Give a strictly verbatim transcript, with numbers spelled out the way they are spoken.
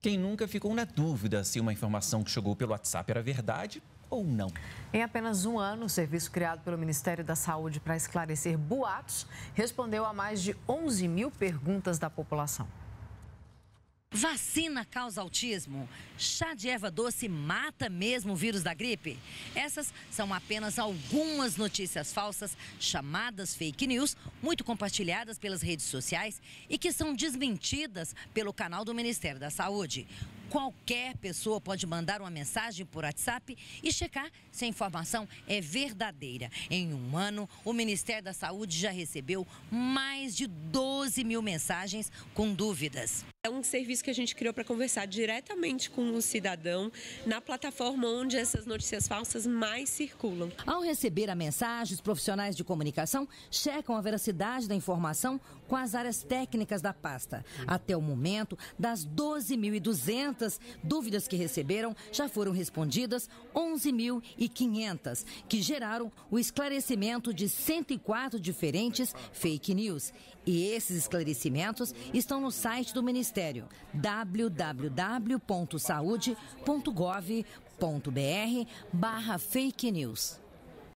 Quem nunca ficou na dúvida se uma informação que chegou pelo WhatsApp era verdade ou não? Em apenas um ano, o serviço criado pelo Ministério da Saúde para esclarecer boatos respondeu a mais de onze mil perguntas da população. Vacina causa autismo? Chá de erva doce mata mesmo o vírus da gripe? Essas são apenas algumas notícias falsas, chamadas fake news, muito compartilhadas pelas redes sociais e que são desmentidas pelo canal do Ministério da Saúde. Qualquer pessoa pode mandar uma mensagem por WhatsApp e checar se a informação é verdadeira. Em um ano, o Ministério da Saúde já recebeu mais de doze mil mensagens com dúvidas. É um serviço que a gente criou para conversar diretamente com o cidadão na plataforma onde essas notícias falsas mais circulam. Ao receber a mensagem, os profissionais de comunicação checam a veracidade da informação com as áreas técnicas da pasta. Até o momento, das doze mil e duzentas dúvidas que receberam, já foram respondidas onze mil e quinhentas, que geraram o esclarecimento de cento e quatro diferentes fake news. E esses esclarecimentos estão no site do Ministério, w w w ponto saude ponto gov ponto br barra fake news.